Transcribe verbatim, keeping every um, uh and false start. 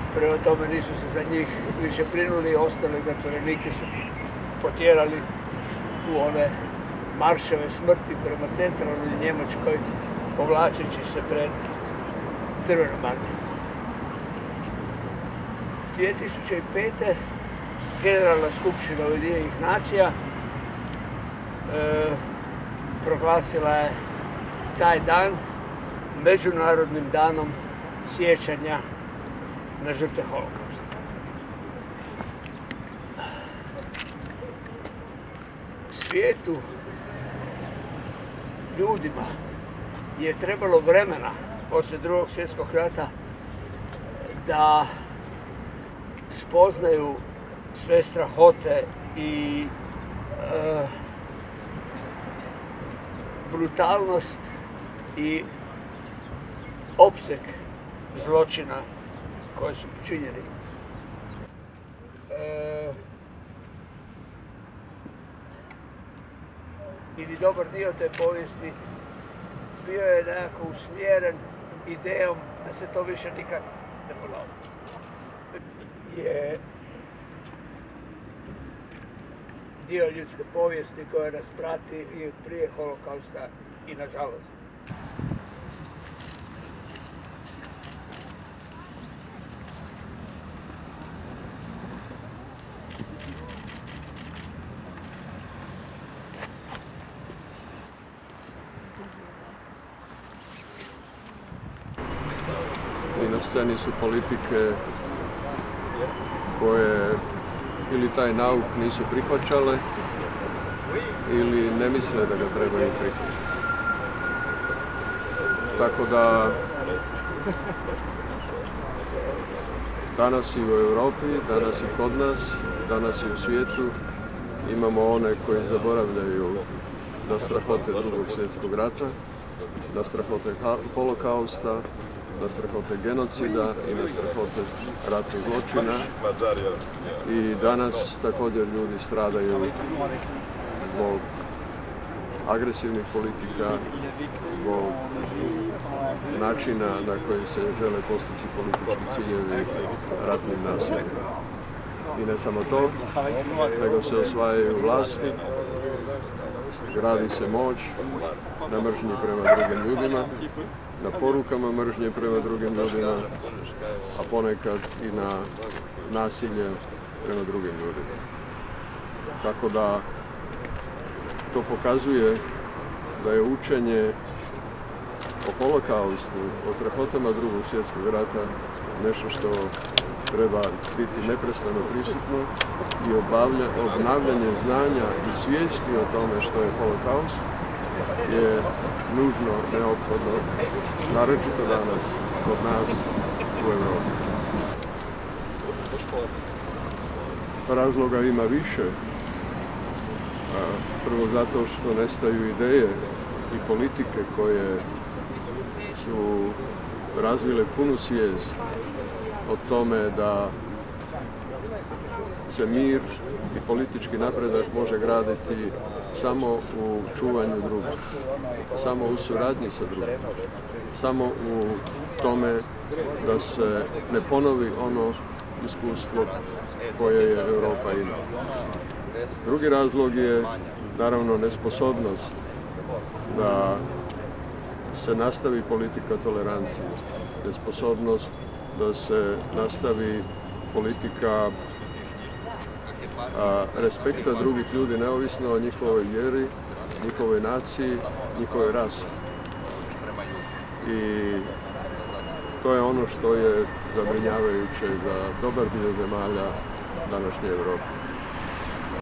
Prema tome nisu se za njih više brinuli, ostale zatvorenike su potjerali u one marševe smrti prema centralnoj Njemačkoj, povlačeći se pred Crvenom armijom. dvije tisuće pete. Generalna skupština Ujedinjenih nacija e, proglasila je taj dan Međunarodnim danom sjećanja na žrtve holokausta. Svijetu, ljudima je trebalo vremena poslije Drugog svjetskog rata da spoznaju sve strahote i e, brutalnost i opseg zločina koji su počinjeni. E, ili dobar dio te povijesti bio je nekako usmjeren idejom da se to više nikad ne ponovi. Je dio ljudske povijesti koja nas prati i od prije holokausta i nažalost. I na sceni su politike koje ili taj nauk nisu prihvaćale ili ne misle da ga trebaju prihvaćati. Tako da danas i u Europi, danas i kod nas, danas i u svijetu imamo one koji zaboravljaju na strahote Drugog svjetskog rata, na strahote holokausta, na strahote genocida i na strahote ratnih zločina. I danas također ljudi stradaju zbog agresivnih politika, zbog načina na koji se žele postići politički ciljevi ratnim nasiljem. I ne samo to, nego se osvajaju vlasti, gradi se moć na mržnji prema drugim ljudima, na porukama mržnje prema drugim ljudima, a ponekad i na nasilje prema drugim ljudima. Tako da to pokazuje da je učenje o holokaustu, o strahotama Drugog svjetskog rata nešto što treba biti neprestano prisutno i obnavljanje znanja i svijesti o tome što je holokaust je nužno, neophodno, naročito danas kod nas u Europi. Razloga ima više. Prvo zato što nestaju ideje i politike koje su razvile punu svijest o tome da se mir i politički napredak može graditi samo u čuvanju drugih, samo u suradnji sa drugim, samo u tome da se ne ponovi ono iskustvo koje je Europa imala. Drugi razlog je naravno nesposobnost da se nastavi politika tolerancije, nesposobnost da se nastavi politika a, respekta drugih ljudi neovisno o njihovoj vjeri, njihovoj naciji, njihovoj rasi. I to je ono što je zabrinjavajuće za dobar dio zemalja današnje Europe.